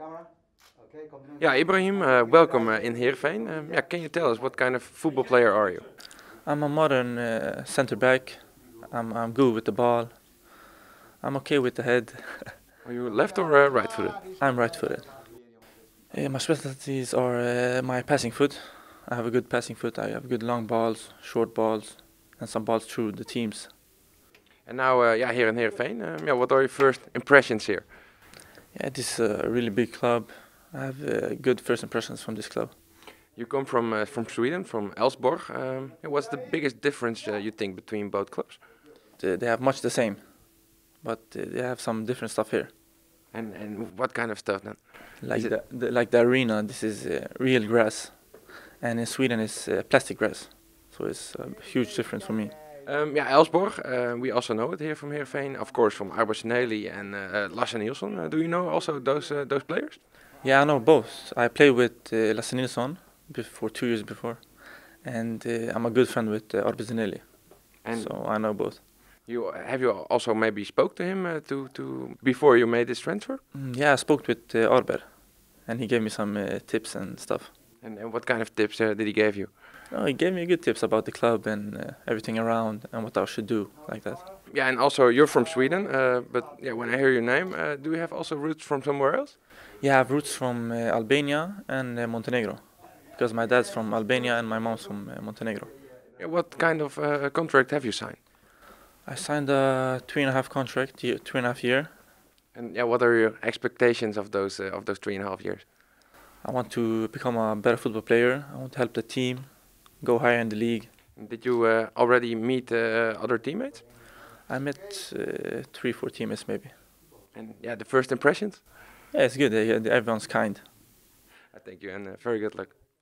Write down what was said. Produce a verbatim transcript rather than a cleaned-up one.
Yeah, Ibrahim, uh, welcome uh, in Heerenveen. Um, yeah, can you tell us what kind of football player are you? I'm a modern uh, center back. I'm I'm good with the ball. I'm okay with the head. Are you left or uh, right-footed? I'm right-footed. Uh, my specialties are uh, my passing foot. I have a good passing foot. I have good long balls, short balls, and some balls through the teams. And now, uh, yeah, here in Heerenveen, um, yeah, what are your first impressions here? Yeah, this is a really big club. I have uh, good first impressions from this club. You come from uh, from Sweden, from Elfsborg. Um, yeah, what's the biggest difference uh, you think between both clubs? They, they have much the same, but uh, they have some different stuff here. And and what kind of stuff then? Like Is it- the, the like the arena, this is uh, real grass, and in Sweden it's uh, plastic grass. So it's a huge difference for me. Um, yeah, Elfsborg. Uh, we also know it here from Heerenveen, of course, from Arbeidsnelli and uh, uh, Lasse Nielsen. Uh, do you know also those uh, those players? Yeah, I know both. I played with uh, Lasse Nilsson before two years before, and uh, I'm a good friend with uh, Arbeidsnelli, And so I know both. you have you also maybe spoke to him uh, to to before you made this transfer? Mm, yeah, I spoke with uh, Arber, and he gave me some uh, tips and stuff. And, and what kind of tips uh, did he give you? Oh, he gave me good tips about the club and uh, everything around and what I should do, like that. Yeah, and also you're from Sweden, uh, but yeah, when I hear your name, uh, do you have also roots from somewhere else? Yeah, I have roots from uh, Albania and uh, Montenegro, because my dad's from Albania and my mom's from uh, Montenegro. Yeah, what kind of uh, contract have you signed? I signed a three and a half contract, year, three and a half year. And yeah, what are your expectations of those uh, of those three and a half years? I want to become a better football player. I want to help the team go higher in the league. Did you uh, already meet uh, other teammates? I met uh, three, four teammates maybe. And yeah, the first impressions? Yeah, it's good. uh, yeah, Everyone's kind. I thank you, and uh, very good luck.